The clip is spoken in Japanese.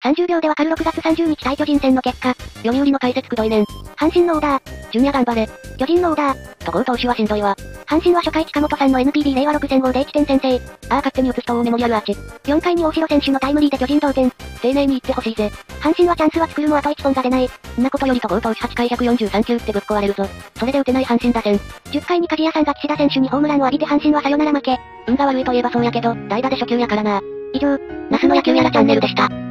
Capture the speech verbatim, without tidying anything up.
さんじゅうびょうでわかるろくがつさんじゅうにち対巨人戦の結果。 読売の解説くどいねん。 阪神のオーダー。 ジュニア頑張れ。 巨人のオーダー。 とこう投手はしんどいわ。 阪神は初回近本さんの エヌピービー 令和ろくせん号でいってん先制。 ああ勝手に打つ人をメモリアルアーチ。 よんかいに大城選手のタイムリーで巨人同点。 丁寧に言ってほしいぜ。 阪神はチャンスは作るもあといち本が出ない。 んなことよりとこう投手はちかいひゃくよんじゅうさんきゅうってぶっ壊れるぞ。それで打てない阪神打線。 じゅっかいに梶谷さんが岸田選手にホームランを浴びて阪神はサヨナラ負け。 運が悪いといえばそうやけど、代打で初球やからな。 以上、 那須の野球やらチャンネルでした。